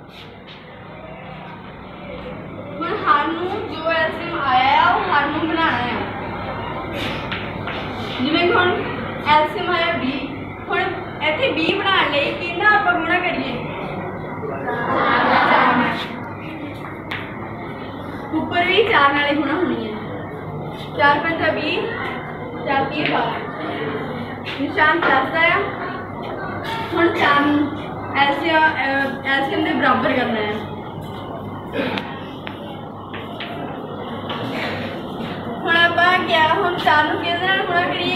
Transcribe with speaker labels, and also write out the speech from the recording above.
Speaker 1: ਹੁਣ ਸਾਨੂੰ जो एलसीएम आया है वो ਸਾਨੂੰ बनाना है। जिवें ਹੁਣ एलसीएम आया 20, ਹੁਣ ਇੱਥੇ 20 बनाने ਲਈ कितना ਆਪਾਂ गुणा करिए ऊपर भी 4 नाले गुणा होनी है। 4 पंजा 20, 4 3 12 निशान प्लस आया। ਹੁਣ 4 एलसीएम के बराबर करना है। ਹੁਣ ਆਪਾਂ क्या हम 4 ਨੂੰ किहदे नाल गुणा करिए